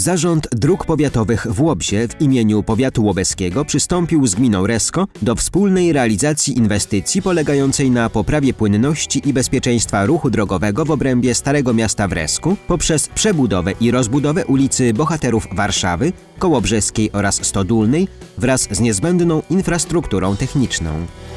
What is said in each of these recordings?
Zarząd Dróg Powiatowych w Łobzie w imieniu Powiatu Łobeskiego przystąpił z gminą Resko do wspólnej realizacji inwestycji polegającej na poprawie płynności i bezpieczeństwa ruchu drogowego w obrębie Starego Miasta w Resku poprzez przebudowę i rozbudowę ulicy Bohaterów Warszawy, Kołobrzeskiej oraz Stodólnej wraz z niezbędną infrastrukturą techniczną.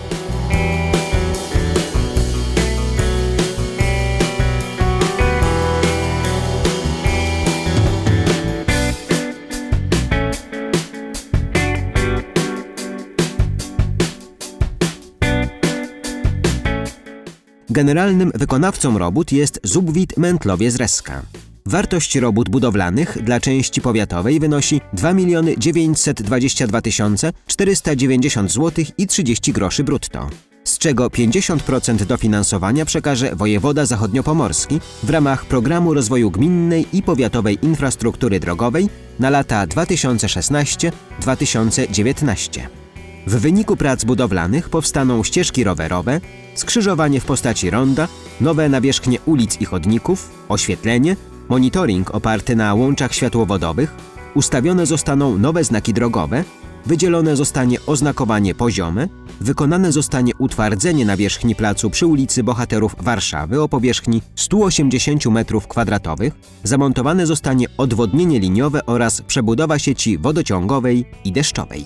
Generalnym wykonawcą robót jest Zubwit Mętlowie z Reska. Wartość robót budowlanych dla części powiatowej wynosi 2 922 490 zł i 30 groszy brutto, z czego 50% dofinansowania przekaże wojewoda zachodniopomorski w ramach Programu Rozwoju Gminnej i Powiatowej Infrastruktury Drogowej na lata 2016–2019. W wyniku prac budowlanych powstaną ścieżki rowerowe, skrzyżowanie w postaci ronda, nowe nawierzchnie ulic i chodników, oświetlenie, monitoring oparty na łączach światłowodowych, ustawione zostaną nowe znaki drogowe, wydzielone zostanie oznakowanie poziome, wykonane zostanie utwardzenie nawierzchni placu przy ulicy Bohaterów Warszawy o powierzchni 180 m², zamontowane zostanie odwodnienie liniowe oraz przebudowa sieci wodociągowej i deszczowej.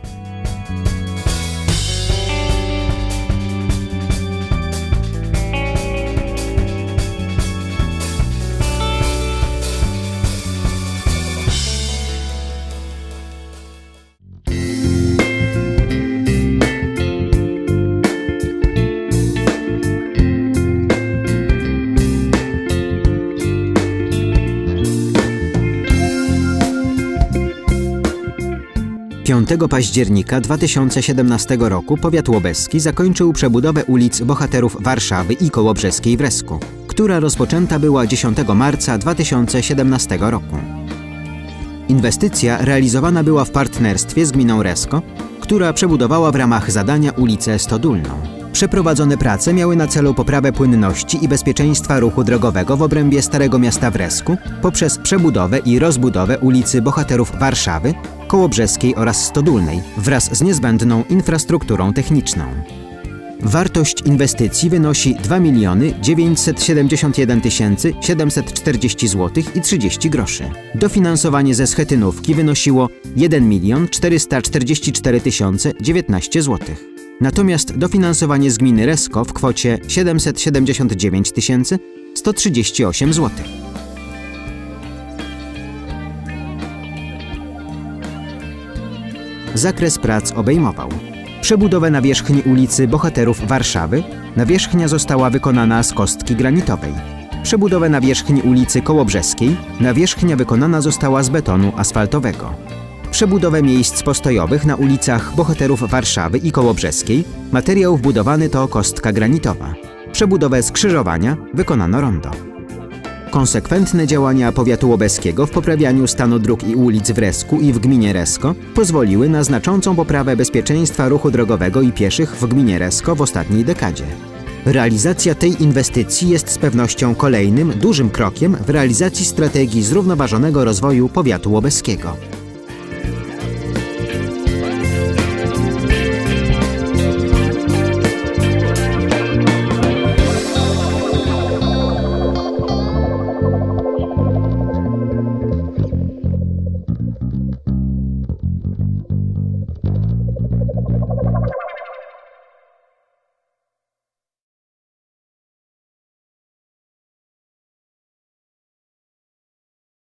Piątego października 2017 roku powiat łobeski zakończył przebudowę ulic Bohaterów Warszawy i Kołobrzeskiej w Resku, która rozpoczęta była 10 marca 2017 roku. Inwestycja realizowana była w partnerstwie z gminą Resko, która przebudowała w ramach zadania ulicę Stodólną. Przeprowadzone prace miały na celu poprawę płynności i bezpieczeństwa ruchu drogowego w obrębie Starego Miasta w Resku poprzez przebudowę i rozbudowę ulicy Bohaterów Warszawy, Kołobrzeskiej oraz Stodólnej wraz z niezbędną infrastrukturą techniczną. Wartość inwestycji wynosi 2 971 740 zł i 30 groszy. Dofinansowanie ze schetynówki wynosiło 1 444 019 zł. Natomiast dofinansowanie z gminy Resko w kwocie 779 138 zł. Zakres prac obejmował przebudowę nawierzchni ulicy Bohaterów Warszawy. Nawierzchnia została wykonana z kostki granitowej. Przebudowę nawierzchni ulicy Kołobrzeskiej. Nawierzchnia wykonana została z betonu asfaltowego. Przebudowę miejsc postojowych na ulicach Bohaterów Warszawy i Kołobrzeskiej. Materiał wbudowany to kostka granitowa. Przebudowę skrzyżowania wykonano rondo. Konsekwentne działania powiatu łobeskiego w poprawianiu stanu dróg i ulic w Resku i w gminie Resko pozwoliły na znaczącą poprawę bezpieczeństwa ruchu drogowego i pieszych w gminie Resko w ostatniej dekadzie. Realizacja tej inwestycji jest z pewnością kolejnym dużym krokiem w realizacji strategii zrównoważonego rozwoju powiatu łobeskiego.